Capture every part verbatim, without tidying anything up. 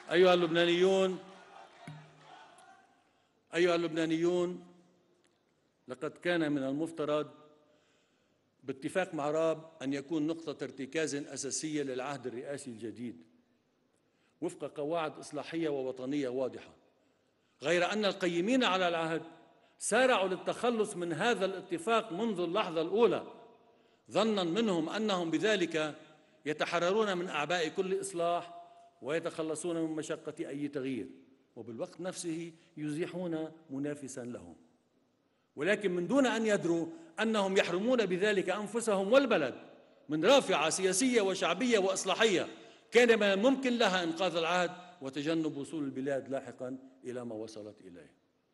أيها اللبنانيون أيها اللبنانيون لقد كان من المفترض باتفاق مع راب أن يكون نقطة ارتكاز أساسية للعهد الرئاسي الجديد وفق قواعد إصلاحية ووطنية واضحة، غير أن القيمين على العهد سارعوا للتخلص من هذا الاتفاق منذ اللحظة الأولى، ظناً منهم أنهم بذلك يتحررون من أعباء كل إصلاح ويتخلصون من مشقة أي تغيير، وبالوقت نفسه يزيحون منافساً لهم، ولكن من دون أن يدروا أنهم يحرمون بذلك أنفسهم والبلد من رافعة سياسية وشعبية وإصلاحية كان من الممكن لها إنقاذ العهد وتجنب وصول البلاد لاحقاً إلى ما وصلت إليه.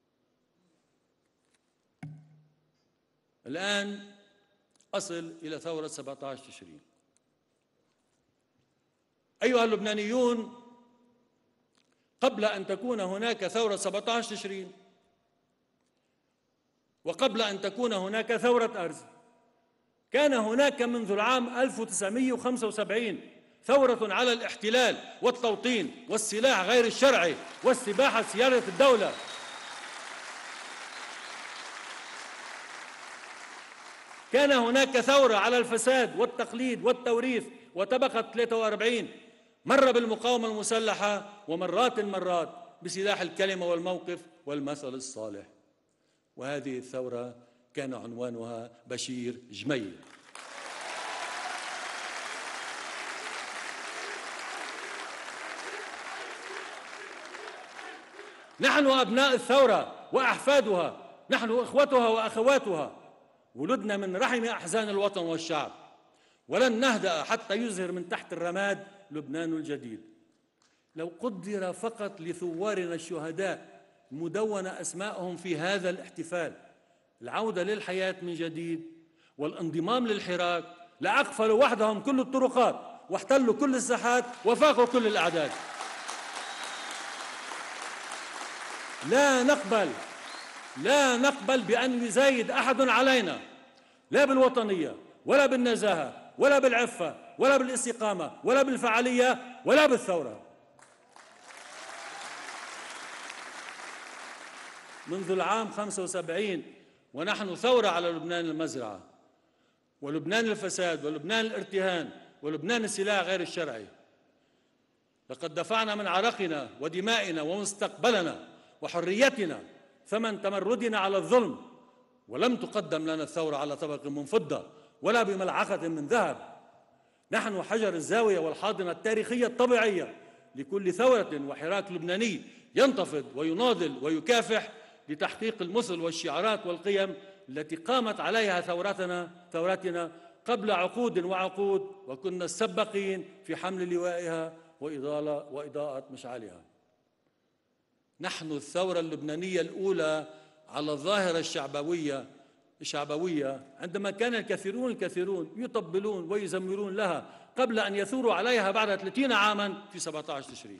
الآن أصل إلى ثورة سبعة عشر تشرين. أيها اللبنانيون، قبل أن تكون هناك ثورة سبعة عشر تشرين وقبل أن تكون هناك ثورة أرز، كان هناك منذ العام ألف وتسعمئة وخمسة وسبعين ثورة على الاحتلال والتوطين والسلاح غير الشرعي واستباحة سيادة الدولة. كان هناك ثورة على الفساد والتقليد والتوريث وطبقة ثلاثة وأربعين، مر بالمقاومة المسلحة ومرات مرات بسلاح الكلمة والموقف والمثل الصالح. وهذه الثورة كان عنوانها بشير جميل. نحن أبناء الثورة وأحفادها، نحن إخوتها وأخواتها، ولدنا من رحم أحزان الوطن والشعب، ولن نهدأ حتى يزهر من تحت الرماد لبنان الجديد. لو قدر فقط لثوارنا الشهداء مدون أسماءهم في هذا الاحتفال العودة للحياة من جديد والانضمام للحراك، لأقفلوا وحدهم كل الطرقات واحتلوا كل الساحات وفاقوا كل الأعداد. لا نقبل لا نقبل بأن يزايد أحد علينا، لا بالوطنية ولا بالنزاهة ولا بالعفة ولا بالاستقامة ولا بالفعالية ولا بالثورة. منذ العام خمسة وسبعين ونحن ثورة على لبنان المزرعة ولبنان الفساد ولبنان الارتهان ولبنان السلاح غير الشرعي. لقد دفعنا من عرقنا ودمائنا ومستقبلنا وحريتنا ثمن تمردنا على الظلم، ولم تقدم لنا الثورة على طبق من فضة ولا بملعقة من ذهب. نحن حجر الزاوية والحاضنة التاريخية الطبيعية لكل ثورة وحراك لبناني ينتفض ويناضل ويكافح لتحقيق المثل والشعارات والقيم التي قامت عليها ثورتنا ثورتنا قبل عقود وعقود، وكنا السباقين في حمل لوائها وإضاءة وإضاءة مشعلها. نحن الثورة اللبنانية الأولى على الظاهرة الشعبوية الشعبوية عندما كان الكثيرون الكثيرون يطبلون ويزمرون لها قبل أن يثوروا عليها بعد ثلاثين عاما في سبعة عشر تشرين.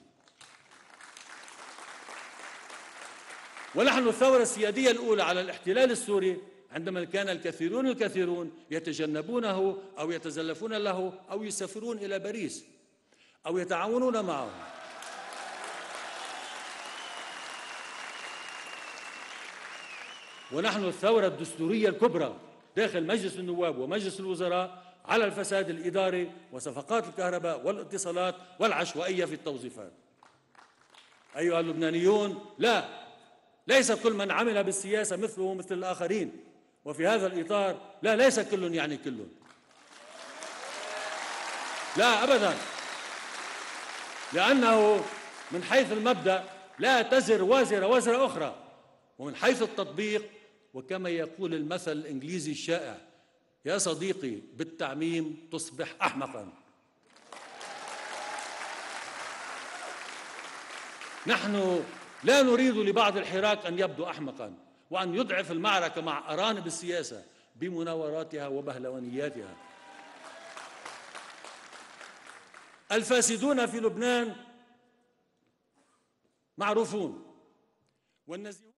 ونحن الثورة السيادية الأولى على الاحتلال السوري عندما كان الكثيرون الكثيرون يتجنبونه أو يتزلفون له أو يسافرون إلى باريس أو يتعاونون معه. ونحن الثورة الدستورية الكبرى داخل مجلس النواب ومجلس الوزراء على الفساد الإداري وصفقات الكهرباء والاتصالات والعشوائية في التوظيفات. أيها اللبنانيون، لا ليس كل من عمل بالسياسة مثله مثل الآخرين، وفي هذا الإطار لا ليس كل يعني كل، لا أبدا، لأنه من حيث المبدأ لا تزر وازرة وزر أخرى، ومن حيث التطبيق وكما يقول المثل الإنجليزي الشائع: يا صديقي بالتعميم تصبح أحمقا. نحن لا نريد لبعض الحراك أن يبدو أحمقا وأن يضعف المعركة مع أرانب السياسة بمناوراتها وبهلوانياتها. الفاسدون في لبنان معروفون والنزيهون